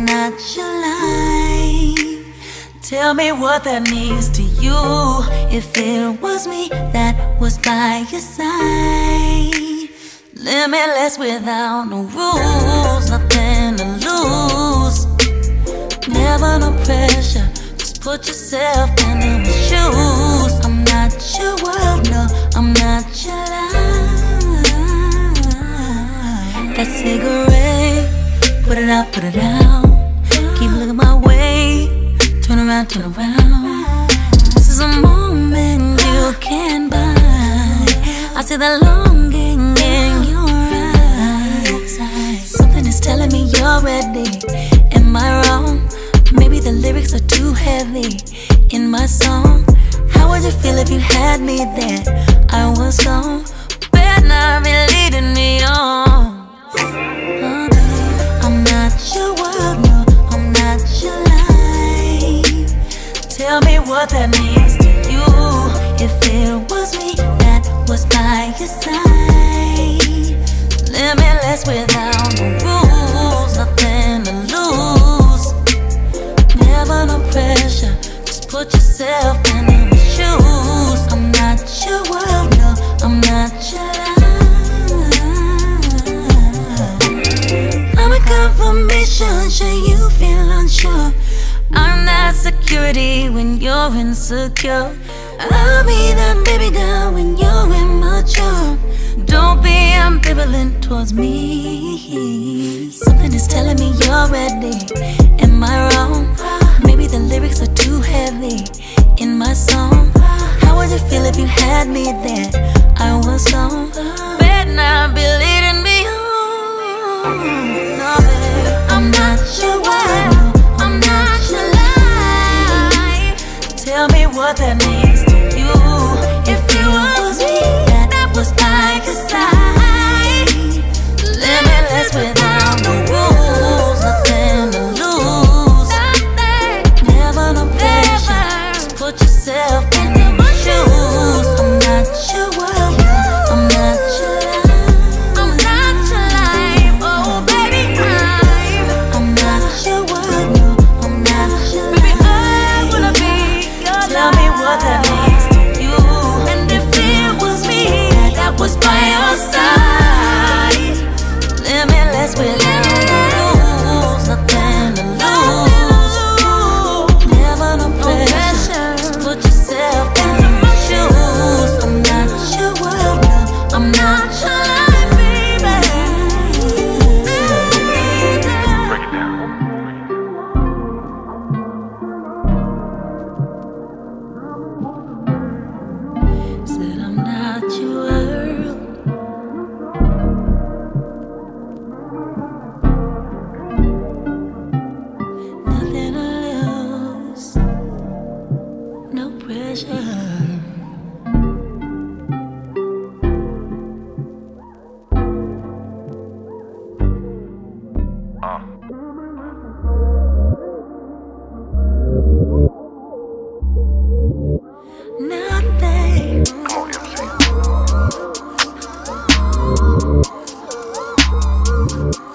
not your life. Tell me what that means to you. If it was me that was by your side, limitless without no rules, nothing to lose. Never no pressure, just put yourself in my shoes. I'm not your world, no, I'm not your life. That cigarette, put it out, put it out. Keep looking my way, turn around, turn around. This is a moment you can't buy. I see the longing in your eyes. Something is telling me you're ready. Am I wrong? Maybe the lyrics are too heavy in my song. How would you feel if you had me there? I was gone, but now you're leading me on. I'm not your world, no, I'm not your life. Tell me what that means to you. If it was me that was by your side, limitless without no rules, nothing to lose. Never no pressure, just put yourself in my shoes. I'm not your world, no, I'm not your life. I'm a confirmation, sure you feel unsure. I'm not security when you're insecure. I'll be that baby girl when you're immature. Don't be ambivalent towards me. Something is telling me you're ready. Am I wrong? Maybe the lyrics are too heavy in my song. How would you feel if you had me there? I was gone, but now be leading me home. No, babe, I'm not your world, I'm not your life. Tell me what that means to you. If it was me that was by your side, limitless without no rules, nothing to lose. Never no pressure, just put yourself in my shoes. I'm not your world, I'm not your life. I'm not your life, oh baby, I'm not your world, no, I'm not your life. Baby, I wanna be your life. Tell me what that means to you. And if it was me that was by your side, limitless without rules, nothing to lose. Never no pressure, just put yourself in my shoes. I'm not your world, no, I'm not your life, baby. Break it down. Said I'm not your world. Nothing to lose, no pressure. Nothing. Come on, MC.